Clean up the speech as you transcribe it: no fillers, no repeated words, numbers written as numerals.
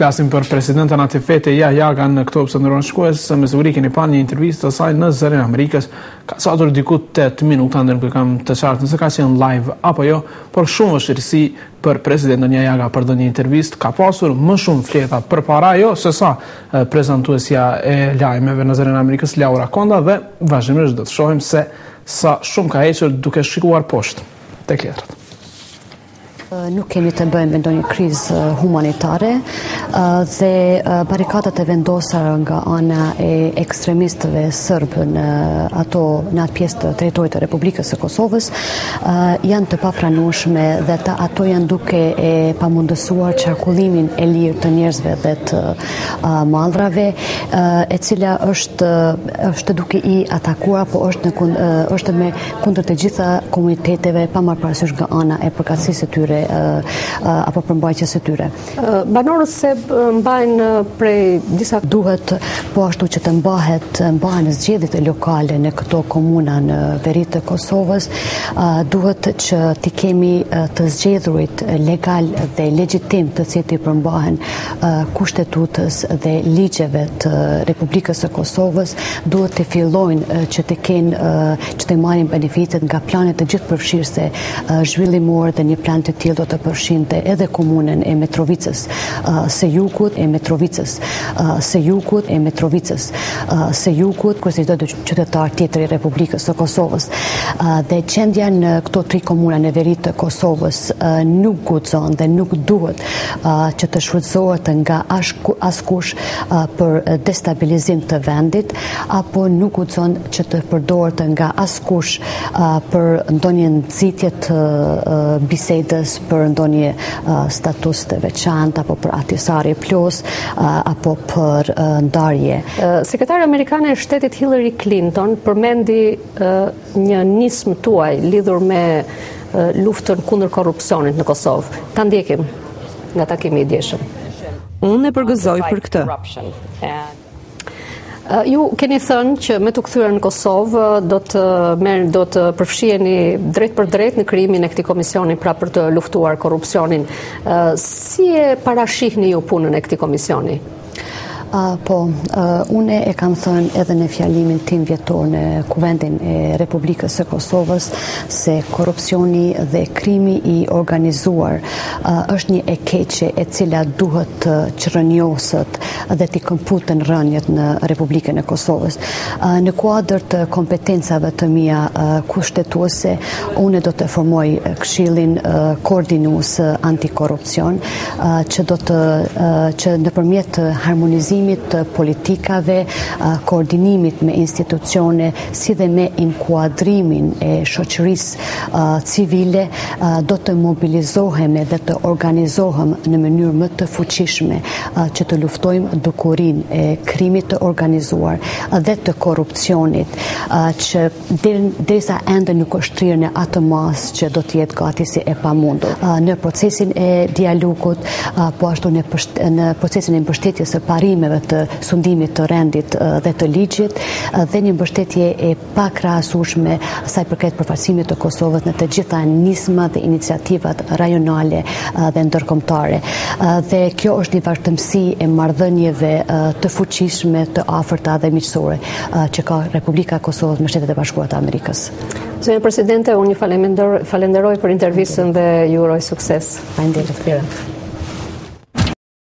Flasim për presidentën Atifete Yahyaga në këtë observator shkues, me siguri keni pa një intervistë të saj në Zërin e Amerikës, ka catur diku 8 minuta ndërkohë kam të qartë nëse ka qenë live apo jo, por shumë vështirësi për presidentën Yahyaga për ndonjë intervistë, ka pasur më shumë fleta përpara jo se sa prezantuesja e lajmeve në Zërin e Amerikës Laura Konda dhe vazhdimisht do të shohim se sa shumë ka hequr duke shikuar poshtë tek letrat. Nuk kemi të bëjmë me ndonjë krizë humanitare dhe barikadat e vendosur nga ana e ekstremistëve sërbë në atë pjesë të territorit të Republikës së Kosovës janë të papranueshme dhe ato janë duke e pamundësuar qarkullimin e lirë të njerëzve dhe të mallrave, e cila është duke i atakuar, po është me kundër të gjitha komuniteteve pa marrë parasysh nga ana e përkatësisë së tyre apo përmbajtjes së tyre. Banorët se mbajnë prej disa duhet po ashtu që të mbahen zgjedhjet lokale në këto komuna në veri të Kosovës, duhet që t'i kemi të zgjedhurit legal dhe legjitim të cilët i përmbahen kushtetutës dhe ligjeve të Republikës së Kosovës, duhet të fillojnë që të marrin benefitet nga planet të gjithëpërfshirëse zhvillimor dhe një plan të tillë do të përfshinte edhe komunën e Metrovicës së Jugut, kurse çdo qytetar tjetër i Republikës së Kosovës. Dhe gjendja në këto 3 komuna në veri të Kosovës nuk guxon dhe nuk duhet që të shfrytëzohet nga askush për destabilizim të vendit, apo nuk guxon që të përdoret nga askush për ndonjë nxitje të bisedës për ndonjë status të veçantë apo për atisari plus apo për ndarje. Sekretari amerikane e shtetit Hillary Clinton përmendi një nismë tuaj lidhur me luftën kundër korrupsionit në Kosovë. Ta ndjekim nga takimi i djeshëm. Unë e përgëzoj për këtë. Ju keni thënë që me të kthyer në Kosovë do të përfshiheni drejt për drejt në krijimin e këtij komisioni pra për të luftuar korrupsionin. Si e parashihni ju punën e këtij komisioni? Unë e kam thënë edhe në fjalimin tim vjetor në Kuvendin e Republikës së Kosovës se korrupsioni dhe krimi i organizuar është një e keqe e cila duhet të qrënjoset dhe t'i këmputen rënjet në Republikën e Kosovës. Në kuadër të kompetencave të mia kushtetuese, unë do të formoj këshillin koordinues antikorrupsion që nëpërmjet harmonizimit të politikave, koordinimit me institucione, si dhe me inkuadrimin e shoqërisë civile, do të mobilizohem dhe të organizohem në mënyrë më të fuqishme që të luftojmë dukurinë e krimit të organizuar dhe të korrupsionit, që derisa ende nuk është rrirë në atë masë që do të jetë gati si e pamundur. Në procesin e dialogut, po ashtu në procesin e mbështetjes së parimeve të sundimit të rendit dhe të ligjit dhe një mbështetje e pakrahasueshme sa i përket përfaqësimit të Kosovës në të gjitha nismat dhe iniciativat rajonale dhe ndërkombëtare. Dhe kjo është një vazhdimsi e marrëdhënieve të fuqishme, të afërta dhe miqësore që ka Republika e Kosovës me Shtetet e Bashkuara të Amerikës. Zënë Presidente, unë ju falenderoj për intervistën dhe ju uroj sukses. Faleminderit.